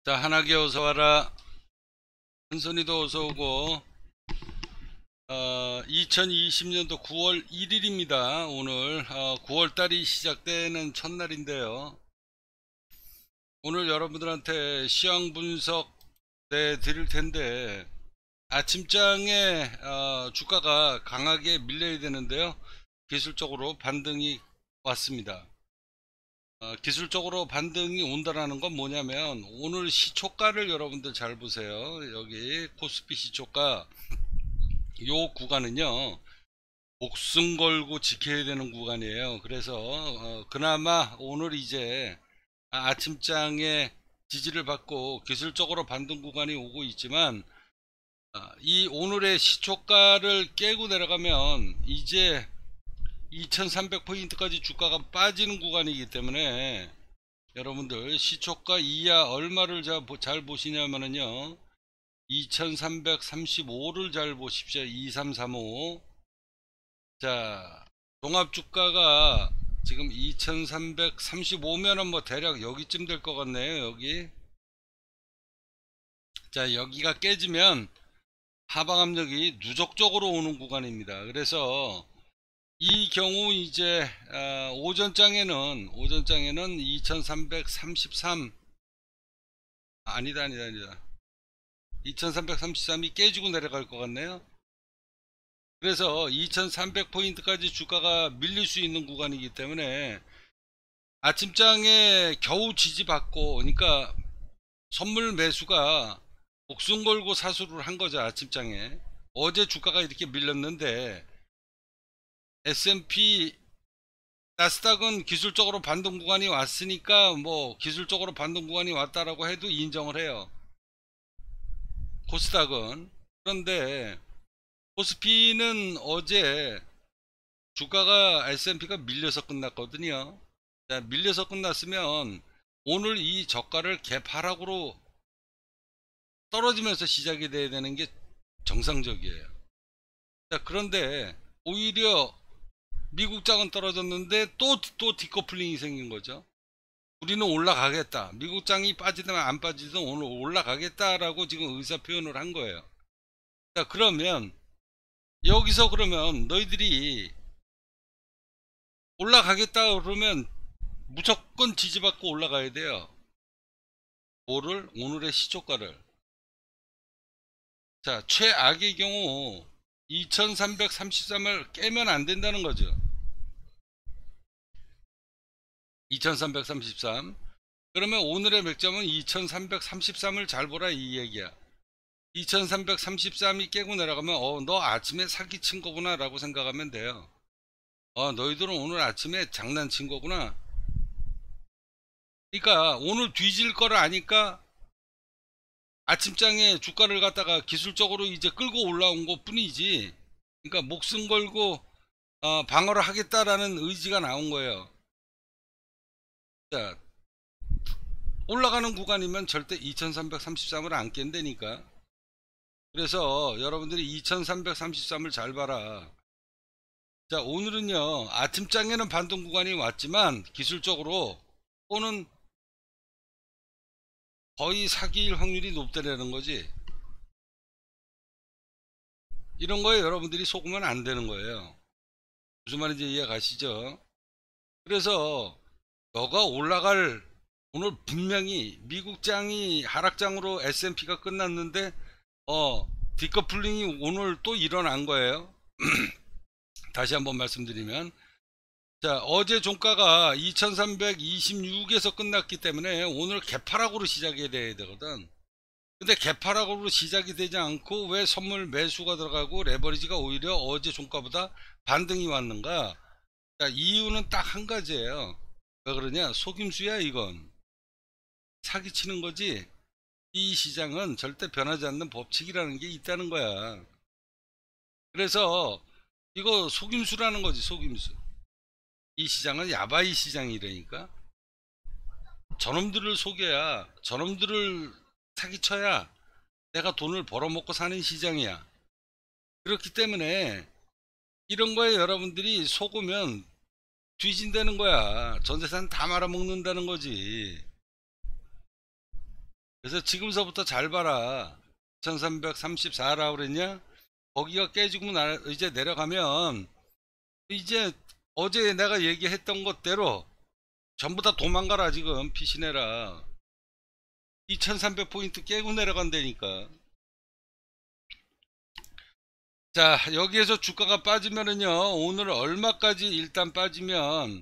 자, 한하게 어서 와라. 한선이도 어서 오고. 2020년도 9월 1일입니다. 오늘 9월달이 시작되는 첫날인데요. 오늘 여러분들한테 시황 분석 내드릴 텐데, 아침장에 주가가 강하게 밀려야 되는데요. 기술적으로 반등이 왔습니다. 기술적으로 반등이 온다라는 건 뭐냐면, 오늘 시초가를 여러분들 잘 보세요. 여기 코스피 시초가 요 구간은요, 목숨 걸고 지켜야 되는 구간이에요. 그래서 그나마 오늘 이제 아침장에 지지를 받고 기술적으로 반등 구간이 오고 있지만, 이 오늘의 시초가를 깨고 내려가면 이제 2300포인트까지 주가가 빠지는 구간이기 때문에, 여러분들 시초가 이하 얼마를 잘 보시냐면요, 2335를 잘 보십시오. 2335. 자, 종합주가가 지금 2335면은 뭐 대략 여기쯤 될 것 같네요. 여기. 자, 여기가 깨지면 하방 압력이 누적적으로 오는 구간입니다. 그래서 이 경우 이제 오전장에는 2333, 아니다 2333이 깨지고 내려갈 것 같네요. 그래서 2300포인트까지 주가가 밀릴 수 있는 구간이기 때문에, 아침장에 겨우 지지받고, 그러니까 선물 매수가 목숨 걸고 사수를 한 거죠. 아침장에 어제 주가가 이렇게 밀렸는데, S&P 나스닥은 기술적으로 반등 구간이 왔으니까 뭐 기술적으로 반등 구간이 왔다라고 해도 인정을 해요. 코스닥은. 그런데 코스피는 어제 주가가 S&P가 밀려서 끝났거든요. 자, 밀려서 끝났으면 오늘 이 저가를 개파락으로 떨어지면서 시작이 돼야 되는 게 정상적이에요. 자, 그런데 오히려 미국장은 떨어졌는데 또 디커플링이 생긴 거죠. 우리는 올라가겠다. 미국장이 빠지든 안 빠지든 오늘 올라가겠다라고 지금 의사 표현을 한 거예요. 자, 그러면 여기서 그러면 너희들이 올라가겠다 그러면 무조건 지지받고 올라가야 돼요. 뭐를? 오늘의 시초가를. 자, 최악의 경우 2333을 깨면 안 된다는 거죠. 2333. 그러면 오늘의 맥점은 2333을 잘 보라 이 얘기야. 2333이 깨고 내려가면 너 아침에 사기친 거구나 라고 생각하면 돼요. 너희들은 오늘 아침에 장난친 거구나. 그러니까 오늘 뒤질 거를 아니까 아침장에 주가를 갖다가 기술적으로 이제 끌고 올라온 것 뿐이지, 그러니까 목숨 걸고 방어를 하겠다라는 의지가 나온 거예요. 자, 올라가는 구간이면 절대 2333을 안 깬다니까. 그래서 여러분들이 2333을 잘 봐라. 자, 오늘은요, 아침장에는 반등 구간이 왔지만 기술적으로 오는 거의 사기일 확률이 높다라는 거지. 이런 거에 여러분들이 속으면 안 되는 거예요. 무슨 말인지 이해 가시죠? 그래서 너가 올라갈, 오늘 분명히 미국장이 하락장으로 S&P가 끝났는데 디커플링이 오늘 또 일어난 거예요. 다시 한번 말씀드리면, 자, 어제 종가가 2326에서 끝났기 때문에 오늘 개파락으로 시작이 돼야 되거든. 근데 개파락으로 시작이 되지 않고 왜 선물 매수가 들어가고 레버리지가 오히려 어제 종가보다 반등이 왔는가? 자, 이유는 딱 한 가지예요. 왜 그러냐? 속임수야 이건. 사기치는 거지. 이 시장은 절대 변하지 않는 법칙이라는 게 있다는 거야. 그래서 이거 속임수라는 거지, 속임수. 이 시장은 야바이 시장이라니까. 저놈들을 속여야, 저놈들을 사기쳐야 내가 돈을 벌어먹고 사는 시장이야. 그렇기 때문에 이런 거에 여러분들이 속으면 뒤진다는 거야. 전재산 다 말아먹는다는 거지. 그래서 지금서부터 잘 봐라. 2334라고 그랬냐? 거기가 깨지고 이제 내려가면 이제 어제 내가 얘기했던 것대로 전부 다 도망가라. 지금 피신해라. 2300포인트 깨고 내려간다니까. 자, 여기에서 주가가 빠지면은요, 오늘 얼마까지 일단 빠지면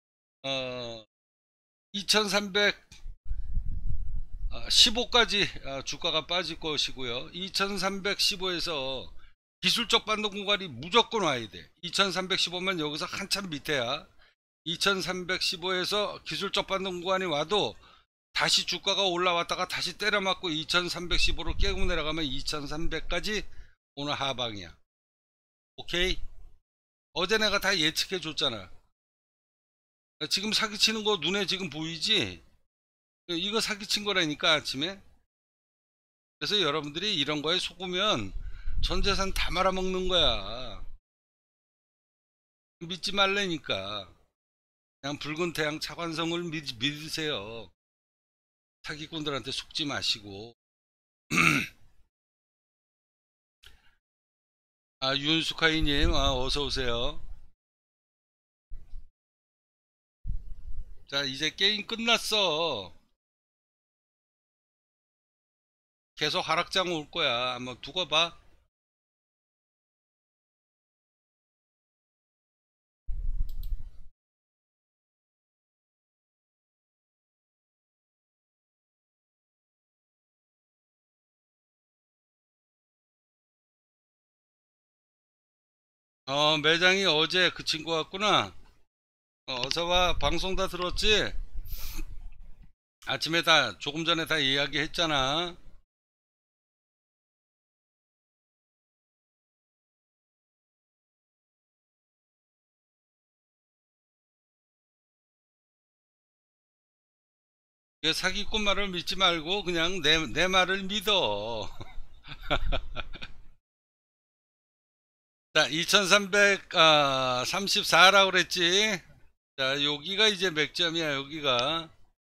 2315까지 주가가 빠질 것이고요. 2315에서 기술적 반등 구간이 무조건 와야 돼. 2315면 여기서 한참 밑에야. 2315에서 기술적 반등 구간이 와도 다시 주가가 올라왔다가 다시 때려맞고 2315로 깨고 내려가면 2300까지 오늘 하방이야. 오케이? 어제 내가 다 예측해 줬잖아. 지금 사기치는 거 눈에 지금 보이지? 이거 사기친 거라니까 아침에. 그래서 여러분들이 이런 거에 속으면 전 재산 다 말아먹는 거야. 믿지 말라니까. 그냥 붉은 태양 차관성을 믿으세요. 사기꾼들한테 속지 마시고. 윤수카이님, 어서오세요. 자, 이제 게임 끝났어. 계속 하락장 올 거야. 한번 두고 봐. 매장이 어제 그 친구 왔구나. 어서와. 방송 다 들었지? 아침에 다 조금 전에 다 이야기했잖아. 사기꾼 말을 믿지 말고 그냥 내 말을 믿어. 자, 2334라고 그랬지. 자, 여기가 이제 맥점이야. 여기가.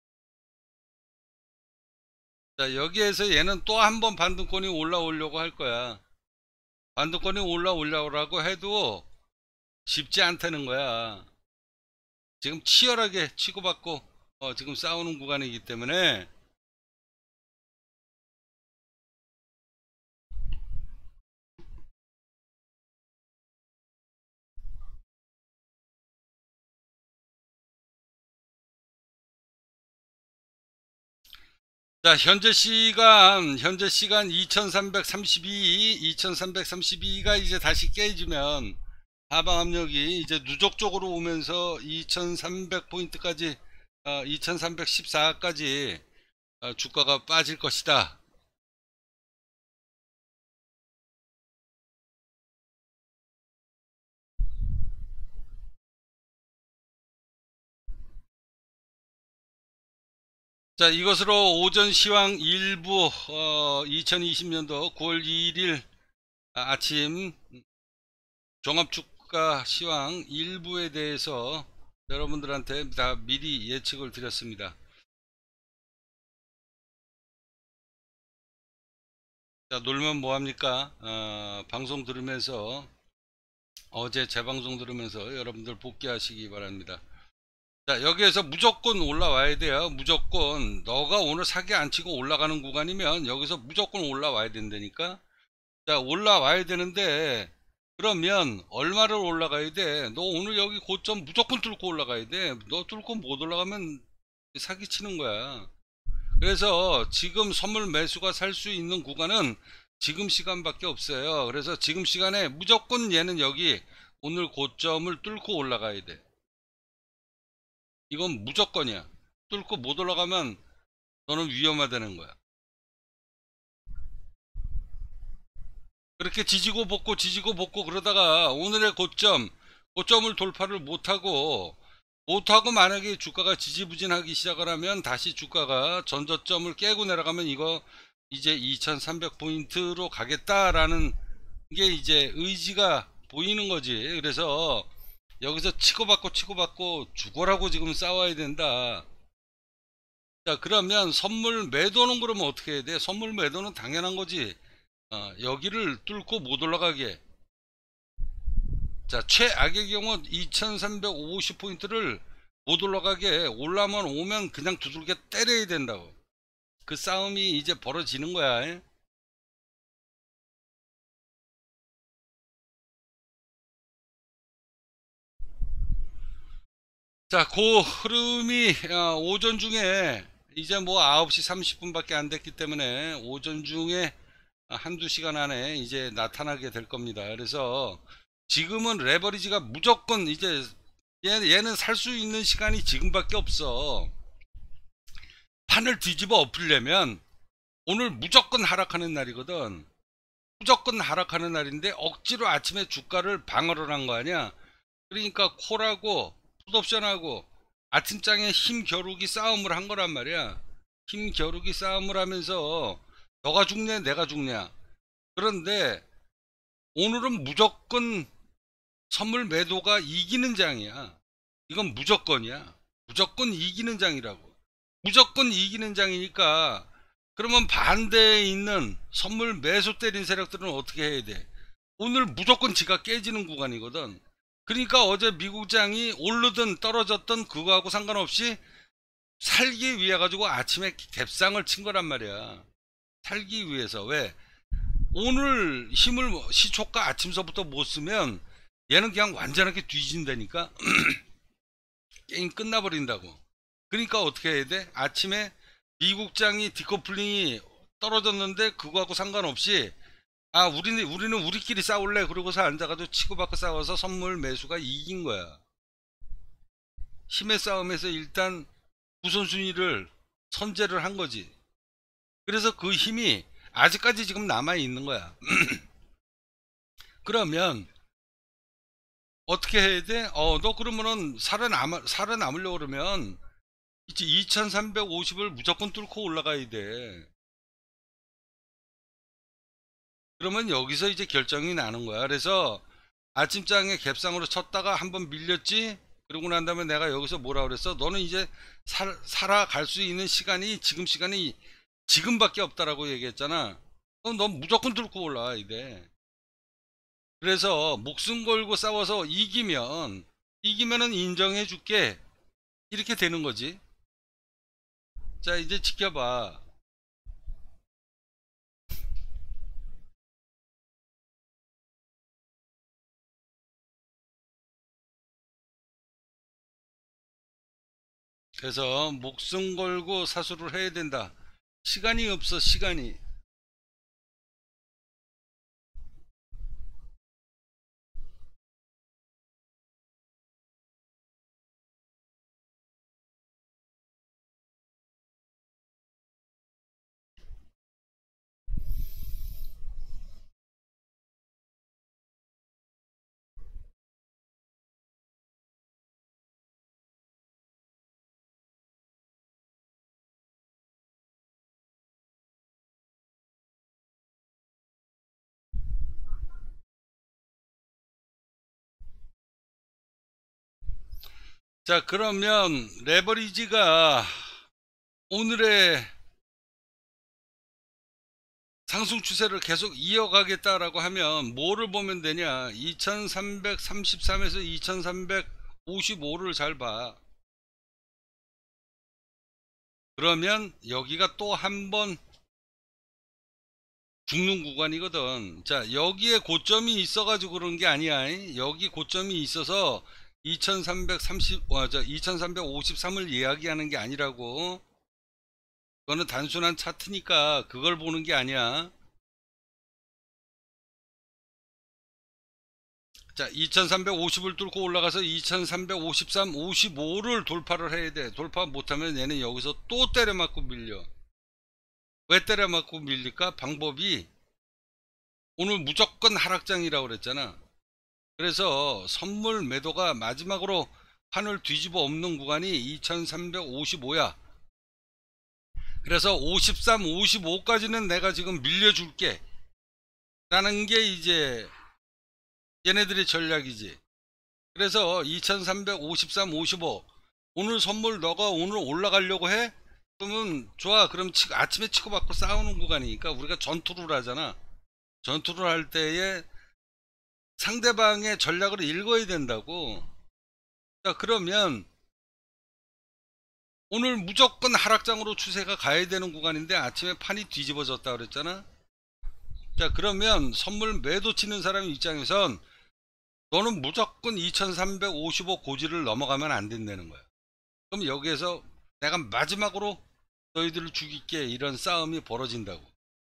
자, 여기에서 얘는 또 한 번 반등권이 올라오려고 할 거야. 반등권이 올라오려고 해도 쉽지 않다는 거야. 지금 치열하게 치고받고 지금 싸우는 구간이기 때문에. 자, 현재 시간 2332가 이제 다시 깨지면 하방 압력이 이제 누적적으로 오면서 2300포인트까지 2314까지 주가가 빠질 것이다. 자, 이것으로 오전 시황 일부 2020년도 9월 2일 아침 종합주가 시황 일부에 대해서 여러분들한테 다 미리 예측을 드렸습니다. 자, 놀면 뭐합니까? 방송 들으면서 어제 재방송 들으면서 여러분들 복귀하시기 바랍니다. 자, 여기에서 무조건 올라와야 돼요. 무조건. 너가 오늘 사기 안 치고 올라가는 구간이면 여기서 무조건 올라와야 된다니까. 자, 올라와야 되는데 그러면 얼마를 올라가야 돼? 너 오늘 여기 고점 무조건 뚫고 올라가야 돼. 너 뚫고 못 올라가면 사기 치는 거야. 그래서 지금 선물 매수가 살 수 있는 구간은 지금 시간밖에 없어요. 그래서 지금 시간에 무조건 얘는 여기 오늘 고점을 뚫고 올라가야 돼. 이건 무조건이야. 뚫고 못 올라가면 너는 위험하다는 거야. 그렇게 지지고 볶고 그러다가 오늘의 고점을 돌파를 못하고 만약에 주가가 지지부진하기 시작을 하면 다시 주가가 전저점을 깨고 내려가면 이거 이제 2300포인트로 가겠다라는 게 이제 의지가 보이는 거지. 그래서 여기서 치고받고 죽어라고 지금 싸워야 된다. 자, 그러면 선물 매도는 그러면 어떻게 해야 돼? 선물 매도는 당연한 거지. 여기를 뚫고 못 올라가게. 자, 최악의 경우 2350포인트를 못 올라가게 올라만 오면 그냥 두들겨 때려야 된다고. 그 싸움이 이제 벌어지는 거야. 자, 그 흐름이 오전 중에 이제 뭐 9시 30분밖에 안 됐기 때문에 오전 중에 한두 시간 안에 이제 나타나게 될 겁니다. 그래서 지금은 레버리지가 무조건 이제 얘는 살 수 있는 시간이 지금밖에 없어. 판을 뒤집어 엎으려면 오늘 무조건 하락하는 날이거든. 무조건 하락하는 날인데 억지로 아침에 주가를 방어를 한 거 아니야. 그러니까 콜하고 풋옵션하고 아침장에 힘겨루기 싸움을 한 거란 말이야. 힘겨루기 싸움을 하면서 너가 죽냐 내가 죽냐. 그런데 오늘은 무조건 선물 매도가 이기는 장이야. 이건 무조건이야. 무조건 이기는 장이라고. 무조건 이기는 장이니까 그러면 반대에 있는 선물 매수 때린 세력들은 어떻게 해야 돼? 오늘 무조건 지가 깨지는 구간이거든. 그러니까 어제 미국장이 오르든 떨어졌든 그거하고 상관없이 살기 위해 가지고 아침에 갭상을 친 거란 말이야. 살기 위해서. 왜? 오늘 힘을 시초가 아침서부터 못 쓰면 얘는 그냥 완전하게 뒤진다니까. 게임 끝나버린다고. 그러니까 어떻게 해야 돼? 아침에 미국장이 디커플링이 떨어졌는데 그거하고 상관없이 우리는 우리끼리 싸울래 그러고서 앉아가지고 치고받고 싸워서 선물 매수가 이긴 거야. 힘의 싸움에서 일단 우선순위를 선제를 한 거지. 그래서 그 힘이 아직까지 지금 남아 있는 거야. 그러면 어떻게 해야 돼? 너 그러면은 살아남으려고 그러면 이제 2350을 무조건 뚫고 올라가야 돼. 그러면 여기서 이제 결정이 나는 거야. 그래서 아침장에 갭상으로 쳤다가 한번 밀렸지. 그러고 난 다음에 내가 여기서 뭐라 그랬어? 너는 이제 살아갈 수 있는 시간이 지금 시간이 지금밖에 없다라고 얘기했잖아. 그럼 넌 무조건 뚫고 올라와야 돼. 그래서 목숨 걸고 싸워서 이기면은 인정해 줄게. 이렇게 되는 거지. 자, 이제 지켜봐. 그래서 목숨 걸고 사수를 해야 된다. 시간이 없어, 시간이. 자, 그러면 레버리지가 오늘의 상승 추세를 계속 이어가겠다라고 하면 뭐를 보면 되냐? 2333에서 2355를 잘 봐. 그러면 여기가 또 한 번 죽는 구간이거든. 자, 여기에 고점이 있어가지고 그런 게 아니야. 여기 고점이 있어서 2353을 이야기하는 게 아니라고. 그거는 단순한 차트니까 그걸 보는 게 아니야. 자, 2350을 뚫고 올라가서 2353, 55를 돌파를 해야 돼. 돌파 못하면 얘는 여기서 또 때려맞고 밀려. 왜 때려맞고 밀릴까? 방법이 오늘 무조건 하락장이라고 그랬잖아. 그래서 선물 매도가 마지막으로 판을 뒤집어 엎는 구간이 2355야. 그래서 53, 55까지는 내가 지금 밀려줄게 라는 게 이제 얘네들의 전략이지. 그래서 2353, 55 오늘 선물 너가 오늘 올라가려고 해? 그러면 좋아. 그럼 아침에 치고받고 싸우는 구간이니까 우리가 전투를 하잖아. 전투를 할 때에 상대방의 전략을 읽어야 된다고. 자, 그러면 오늘 무조건 하락장으로 추세가 가야 되는 구간인데 아침에 판이 뒤집어졌다 그랬잖아. 자, 그러면 선물 매도 치는 사람 입장에선 너는 무조건 2355 고지를 넘어가면 안 된다는 거야. 그럼 여기에서 내가 마지막으로 너희들을 죽일게, 이런 싸움이 벌어진다고.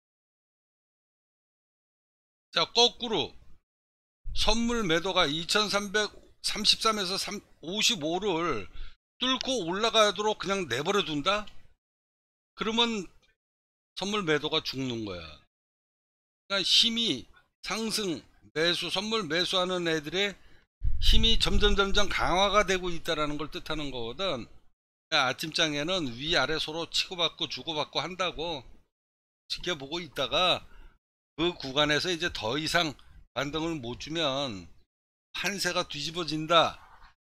자, 거꾸로 선물 매도가 2333에서 55를 뚫고 올라가도록 그냥 내버려 둔다? 그러면 선물 매도가 죽는 거야. 그러니까 힘이 상승, 매수, 선물 매수하는 애들의 힘이 점점 강화가 되고 있다는 걸 뜻하는 거거든. 아침장에는 위아래 서로 치고받고 주고받고 한다고 지켜보고 있다가 그 구간에서 이제 더 이상 반등을 못 주면 판세가 뒤집어진다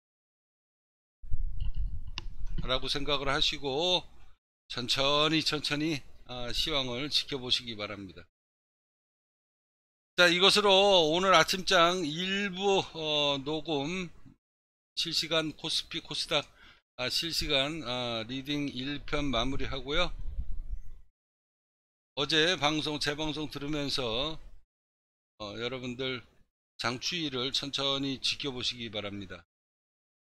라고 생각을 하시고 천천히 시황을 지켜보시기 바랍니다. 자, 이것으로 오늘 아침장 일부 녹음 실시간 코스피 코스닥 실시간 리딩 1편 마무리하고요. 어제 방송 재방송 들으면서 여러분들 장추위를 천천히 지켜보시기 바랍니다.